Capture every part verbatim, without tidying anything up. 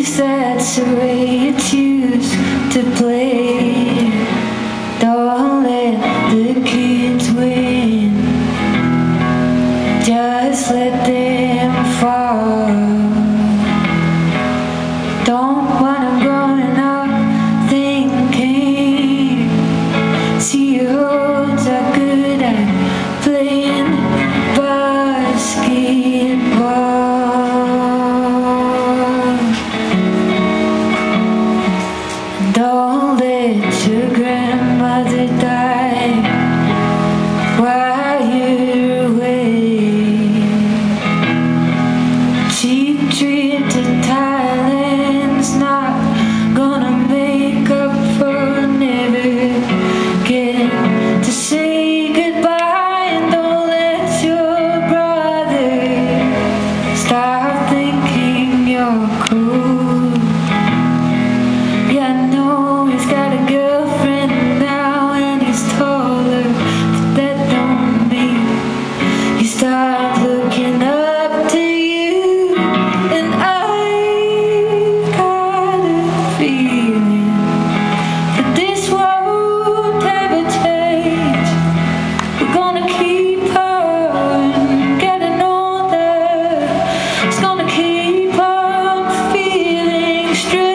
that's the way you choose to play. Don't let the kids win, just let them fall. Don't wanna growing up thinking, see your roads are good at playing basketball. Don't let your grandmother die while you're away. Cheap trip to Thailand's not gonna make up for never getting to say goodbye. And don't let your brother stop thinking you're cool. Yeah, I know he's got a girlfriend now and he's taller, but that don't mean he stopped looking up to you. And I've got a feeling that this won't ever change. We're gonna keep on getting older. It's gonna keep on feeling strange.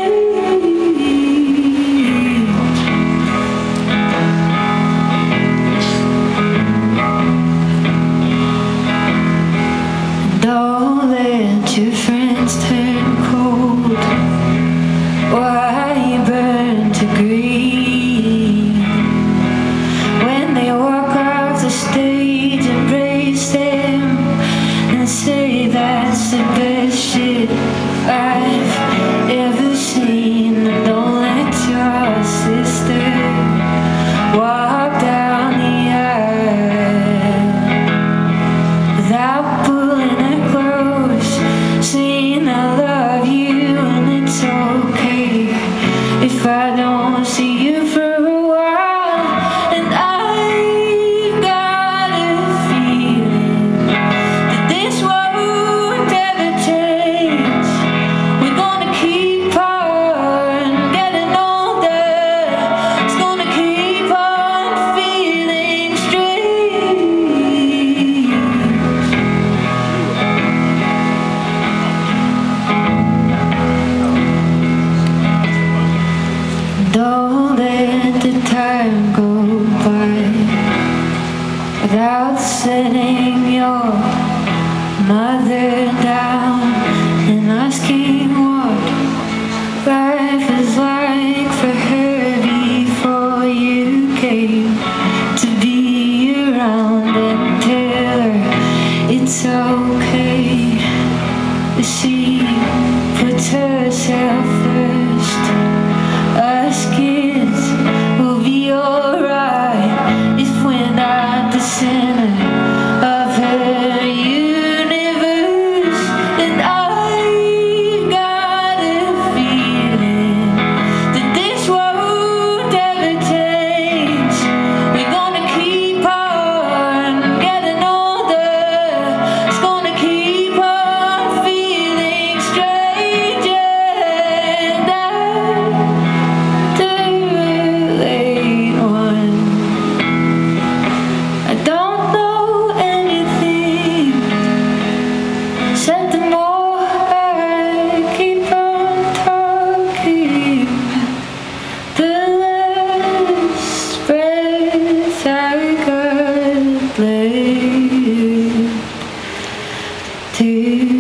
Don't let your friends turn cold while you burn to green. When they walk off the stage, embrace them and say that's the best shit I've ever seen. And don't let your sister walk down the aisle without pulling her close, saying I love you. And it's okay if I don't see you for a while. And I've got a feeling that this won't ever change. We're gonna keep on getting older. It's gonna keep on feeling strange. Don't let the time go by without setting your mother down and asking what life is like for her before you came to be around, and tell her it's okay that she puts herself first. Us kids will be alright if we're not the center of her universe. And I've got a feeling that this won't ever change. We're gonna keep on getting older. It's gonna keep on feeling strange. And I late one. I don't know anything, except the more I keep on talking, the less breath I got left to